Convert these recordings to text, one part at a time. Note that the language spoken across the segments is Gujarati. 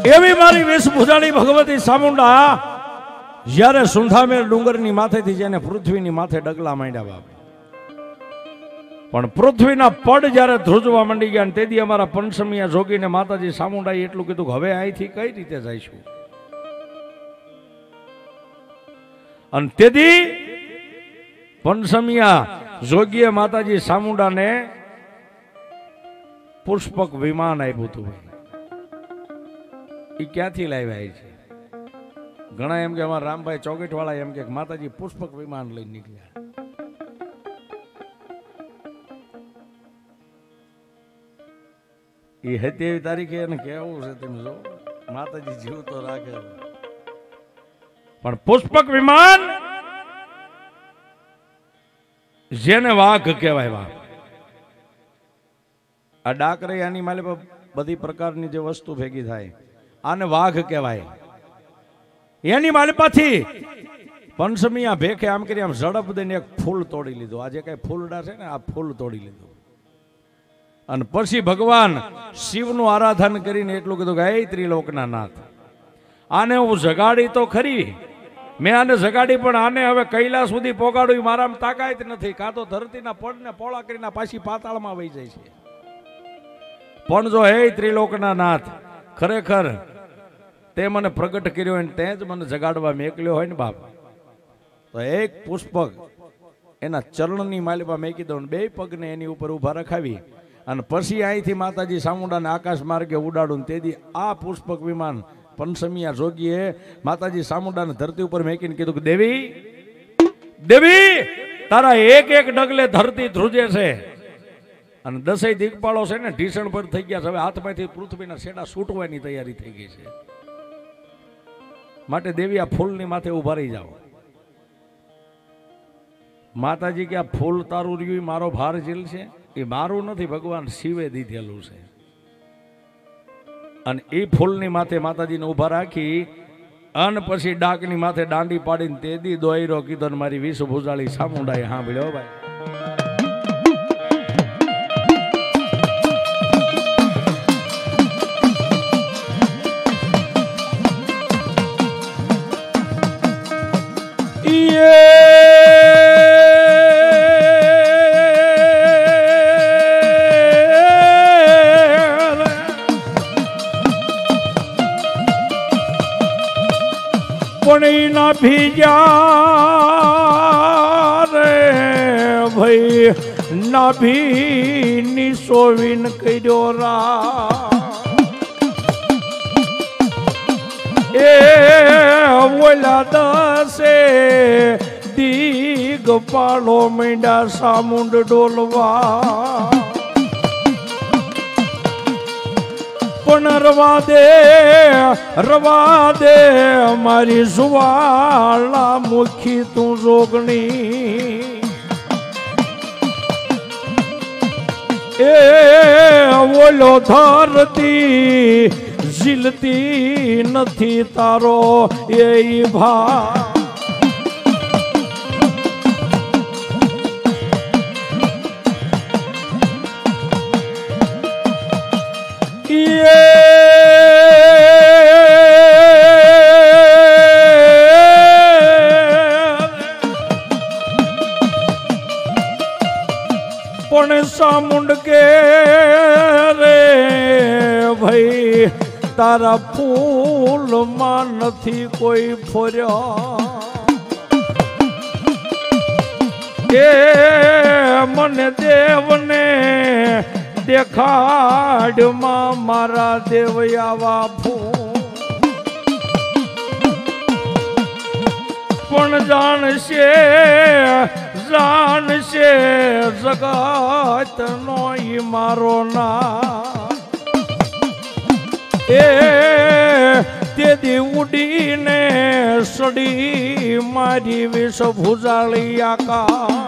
एवी मारी वेशभूषाणी भगवती सामुंडा જ્યારે સુંધામેર ડુંગરની માથેથી જેને પૃથ્વીની માથે ડગલા માંડ્યા બાપ, પણ પૃથ્વીના પડ જ્યારે ધ્રુજવા માંડી ગયા ને તેથી અમારા પંચમીયા જોગીને માતાજી સામુંડાએ એટલું કીધું કે હવે અહીંથી કઈ રીતે જઈશું. અને તેથી પંચમીયા જોગીએ માતાજી સામુંડાને પુષ્પક વિમાન આપ્યું હતું. એ ક્યાંથી લાવ્યા છે? ઘણા એમ કે અમારા રામભાઈ ચોગેટ વાળા એમ કે માતાજી પુષ્પક વિમાન લઈને નીકળ્યા. એ 27 તારીખે એને કેવું છે તમે જો, માતાજી જીવ તો રાખે. પણ પુષ્પક વિમાન જેને વાઘ કહેવાય, વાઘ આ ડાકરે આની માલે બધી પ્રકારની જે વસ્તુ ભેગી થાય આને વાઘ કહેવાય. એની માલિપાથી પંચમીયા ભેખે આમ કરી આમ ઝડપ દઈને એક ફૂલ તોડી લીધું. આ જે કઈ ફૂલડા છે ને આ ફૂલ તોડી લીધું. અને પછી ભગવાન શિવનું આરાધન કરીને એટલું કીધું કે હે ત્રિલોકના નાથ, આને હું જગાડી તો ખરી, મેં આને જગાડી, પણ આને હવે કૈલાસ સુધી પોગાડું મારામાં તાકાત નથી. કાં તો ધરતીના પડને પોળા કરીને પાછી પાતાળમાં વહી જાય છે. પણ જો હે ત્રિલોકના નાથ ખરેખર તે મને પ્રગટ કર્યો હોય તે જ મને જગાડવા મેકલ્યો હોય ને બાપ, તો એક પુષ્પક એના ચરણની માલિપા મેકી દઉં, બે પગને એની ઉપર ઊભા રખાવી અને પછી અહીંથી માતાજી સામુંડાને આકાશ માર્ગે ઉડાડું. તેથી આ પુષ્પક વિમાન પંચમીયા જોગીએ માતાજી સામુંડાને ધરતી ઉપર મેકીને કીધું કે દેવી દેવી તારા એક એક ડગલે ધરતી ધ્રુજે છે અને 10 દિગ્પાળો છે ને ઢીસણ પર થઈ ગયા છે. હવે હાથમાંથી પૃથ્વીના છેડા છૂટવાની તૈયારી થઈ ગઈ છે. માટે દેવી આ ફૂલની માથે ઉભા રહી જાઓ. માતાજી કે આ ફૂલ તારું રહ્યું મારો ભાર ઝીલ છે, એ મારું નથી, ભગવાન શિવે દીધેલું છે. અને એ ફૂલની માથે માતાજીને ઉભા રાખી અને પછી ડાકની માથે દાંડી પાડીને તે દી દોયરો કીધો ને મારી વિષ ભુજાળી સામુંડાએ સાંભળ્યો ભાઈ. ભીજા રે ભાઈ નાભી નિશોવિન કર્યો રા, એ ઓલા 10 દિગ પાળો મીંડા સામુંડ ડોલવા. પણ રવા દે મારી સુવાળા મુખી તું જોગણી, એ ઓલો ધરતી ઝીલતી નથી તારો એ ભા. પણ સામુંડ કે રે ભાઈ તારા ફૂલમાં નથી કોઈ ફર્યો, એ મને દેવને દેખાડમાં મારા દેવ આવા ફૂલ. પણ જાણશે જગત નો ઈ મારો ના, એ તેથી ઉડીને સડી મારી વિષ ભુજાળી આકા.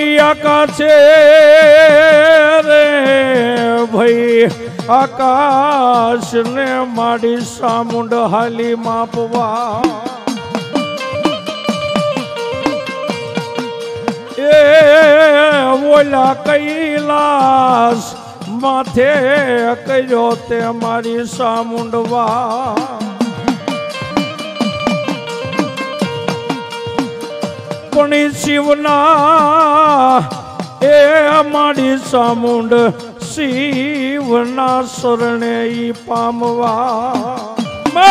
પણ આકાશે રે ભાઈ આકાશ ને માડી સામુંડ હાલી માપવા એ ઓલા કૈલાસ માથે કર્યો તે મારી સામુંડવા પણ શિવના એ મારી સામુંડ શિવના શરણે ઈ પામવા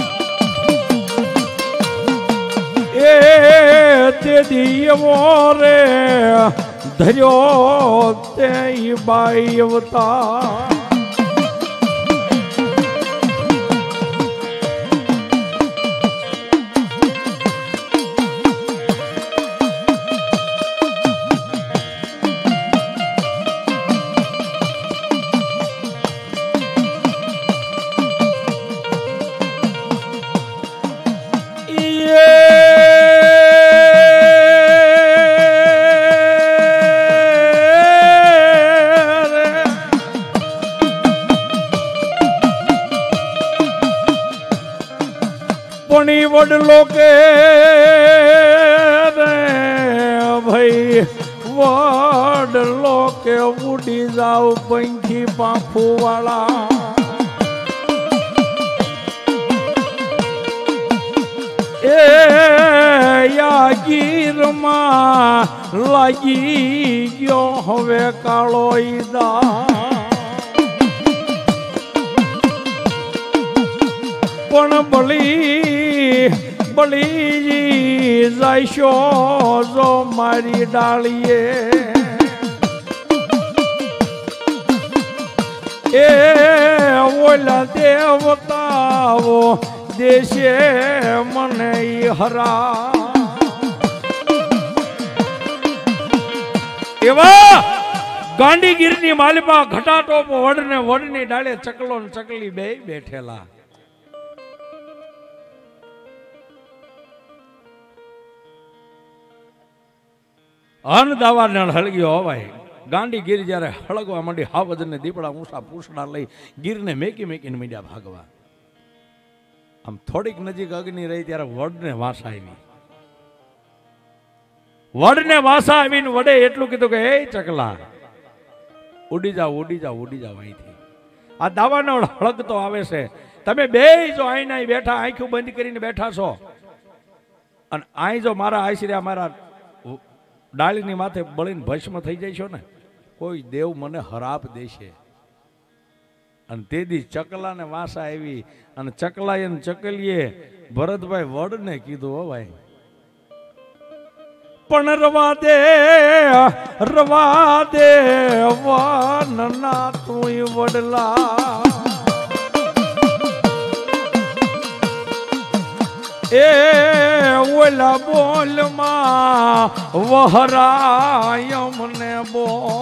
એ તે દિયવો રે ધર્યો તે બાઈ અવતાર વડલો કે રે ભાઈ વડલો કે ઉડી જાવ પંખી પાંખો વાળા એ યા ગીરમાં લાગી ગયો હવે કાળો ઈદા પણ બળી જાયશો જો મારી ડાળીએ એ ઓલા દેવતાઓ દેશે મને હરા એવા ગાંડીગીરની માલિપા ઘટાટોપ વડને વડની ડાળે ચકલો ને ચકલી બે બેઠેલા અન દાવા ને હળગ્યો હોવાય ગાંડી ગીર જ્યારે હળગવા માંડી હાવજ ને દીપડા ઊંસા પૂછડા લઈ ગીરને મેકી મેકીને મીડ્યા ભાગવા આમ થોડીક નજીક અગ્નિ રહી ત્યારે વડને વાસા આવીને વડે એટલું કીધું કે એ ચકલા ઉડી જાઓ અહીંથી આ દાવાનો હળગતો આવે છે તમે બે જો અહીં બેઠા આંખું બંધ કરીને બેઠા છો અને અહીં જો મારા આશરે મારા ડાળીની માથે બળીને ભસ્મ થઈ જાય છો ને કોઈ દેવ મને હરાપ દેશે અને તેદી ચકલાને વાસા આવી અને ચકલાએ ને ચકલીએ ભરતભાઈ વડને કીધું હો ભાઈ પણ રવા દે વનના તું વડલા એ ઓલા બોલમાં વહરાય મને બો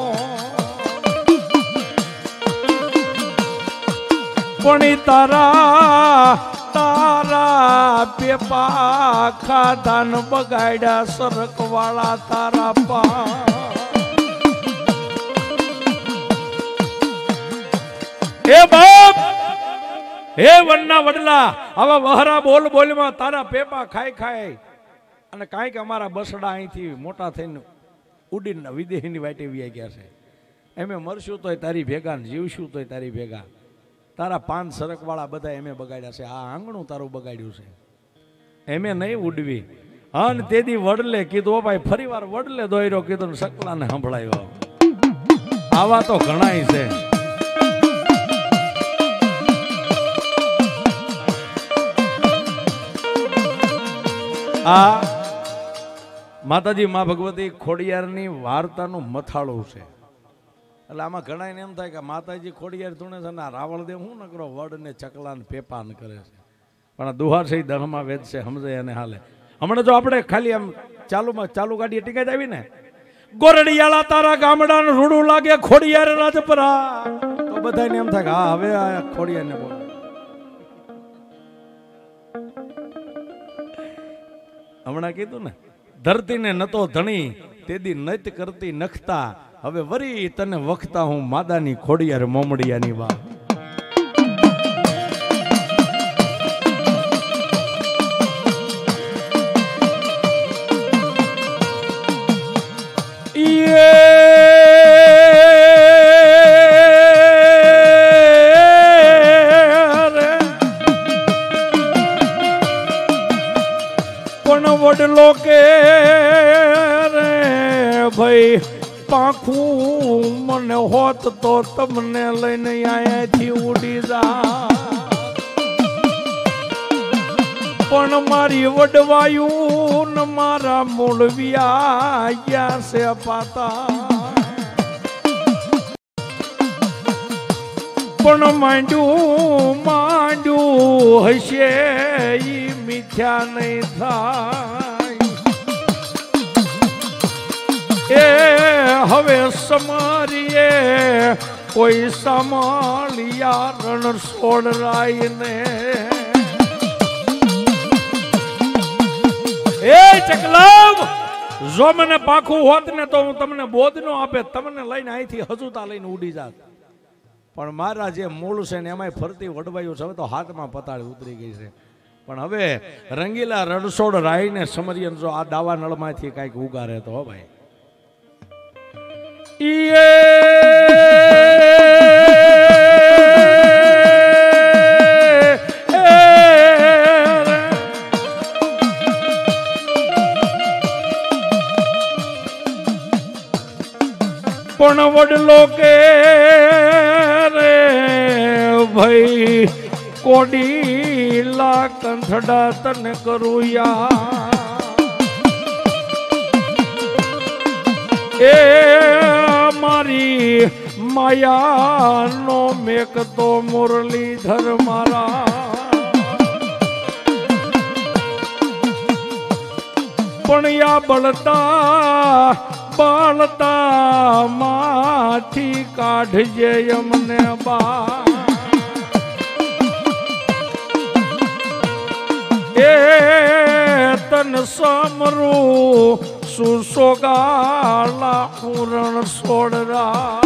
પણ તારા પેપા ખાધાન બગાડ્યા સરકવાળા તારા પા એ બાપ હે વનના વડલા આવા વહરા બોલમાં તારા પેપા ખાય અને કાંઈક અમારા બસડા અહીંથી મોટા થઈને ઉડીને વિદેહીની વાટે વ્યા ગયા છે એમે મરશું તોય તારી ભેગા ને જીવશું તોય તારી ભેગા તારા પાન સરકવાળા બધા એમે બગાડ્યા છે આ આંગણું તારું બગાડ્યું છે એમે નહીં ઉડવી અને તેદી વડલે કીધું ભાઈ ફરી વાર વડલે દોયરો કીધું સકલાને સંભળાયો આવા તો ઘણાય છે આ માતાજી મા ભગવતી ખોડિયારની વાર્તાનું મથાળું છે એટલે આમાં ઘણા એમ થાય કે માતાજી ખોડિયાર ધૂણે છે ને રાવણદેવ શું ન કરો વડ ને ચકલા ને પેપાન કરે છે પણ આ દુહાર છે દહમાં વેદ છે સમજે અને હાલે હમણાં જો આપણે ખાલી આમ ચાલુ ગાડી ટીકાઈ આવી ને ગોરડિયાળા તારા ગામડાનું રૂડું લાગે ખોડિયાર રાજપરા તો બધાને એમ થાય કે હા હવે આ ખોડિયાર ને બોલ હમણાં કીધું ને ધરતીને નતો ધણી તેદી નત કરતી નખતા હવે વરી તને વખતા હું માદાની ખોડિયાર મોમડિયાની વાત વડલો કે રે ભાઈ પાંખું મને હોત તો તમને લઈને અહીંયાથી ઉડી જા પણ મારી વડવાયું ને મારા મૂળવિયા ગયા છે પાતા પણ માંડ્યું હશે ઈ મિથ્યા નહીં થાય એ હવે સમારીએ કોઈ સમાલિયા રણ છોડરાય ને એ ચકલમ જો મને પાખું હોત ને તો હું તમને બોધ નો આપે તમને લઈને અહીંથી હજુતા લઈને ઉડી જાત પણ મારા જે મૂળ છે ને એમાંય ફરતી વડવાયું છે હવે તો હાથમાં પતાળી ઉતરી ગઈ છે પણ હવે રંગીલા રણછોડ રાઈને સમરિયન જો આ દાવા નળમાંથી કઈક ઉગારે તો ભાઈ પણ વડલો કે રે ભાઈ કોડીલા કંઠડા તને કરું યા એ મારી માયાનો મેક તો મુરલીધર મારા પણ યા બળતા માથી કાઢજે અમને બા એ તન સમરું સુસોગાલા પૂરણ છોડરા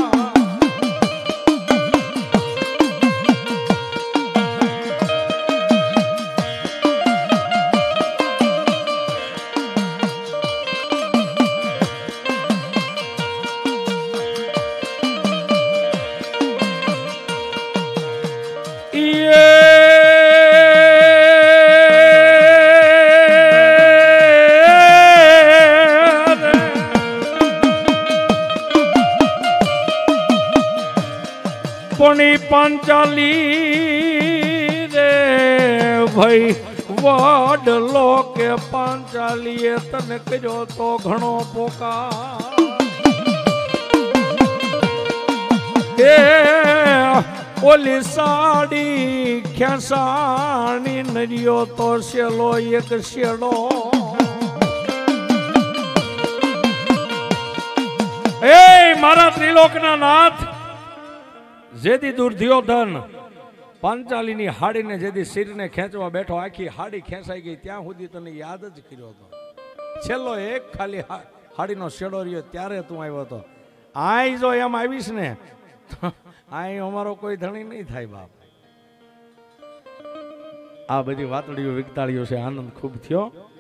પાંચાલી રે ભાઈ વડલો કે પાંચાલીએ તને કર્યો તો ઘણો પોકાર એ ઓલી સાડી ખેસાણી નરિયો તો શેલો એક શેડો એ મારા ત્રિલોકના નાથ જેથી દુર્યોધન પાંચાલીની હાડીને જેથી શિરને ખેંચવા બેઠો આખી હાડી ખેંચાઈ ગઈ ત્યાં સુધી તને યાદ જ કર્યો હતો છેલ્લો એક ખાલી હાડીનો શેડો રહ્યો ત્યારે તું આવ્યો હતો આય જો એમ આવીશ ને આય અમારો કોઈ ધણી નહીં થાય બાપ આ બધી વાતડીઓ વિકતાળીઓ છે આનંદ ખૂબ થયો